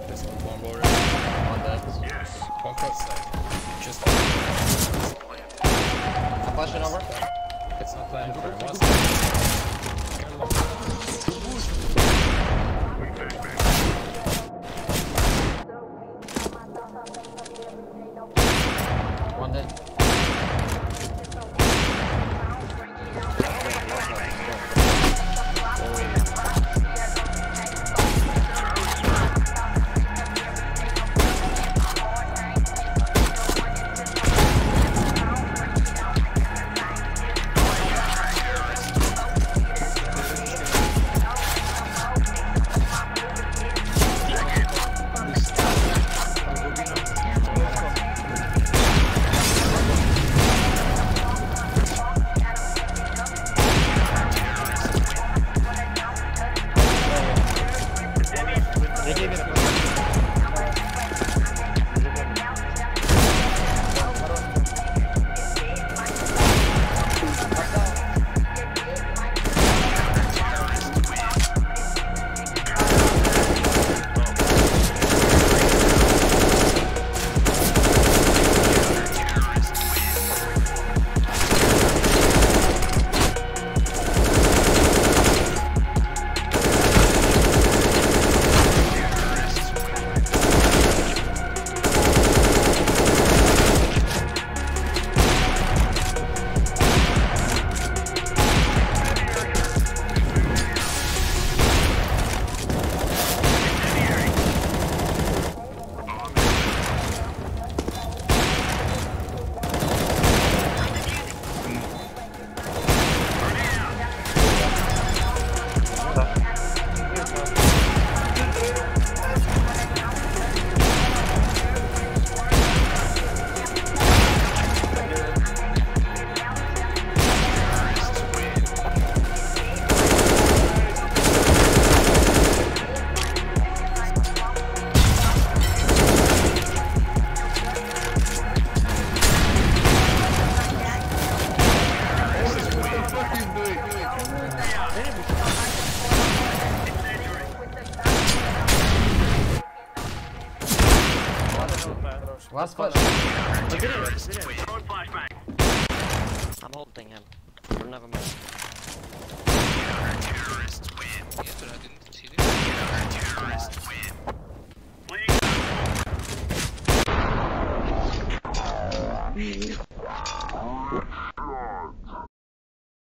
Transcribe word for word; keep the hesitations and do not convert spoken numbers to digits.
This one's one border. One dead. Yes. One cross side. Just. I'm flashing over. It's not playing for him. One side. One dead. Last flash. I'm holding him. Never mind.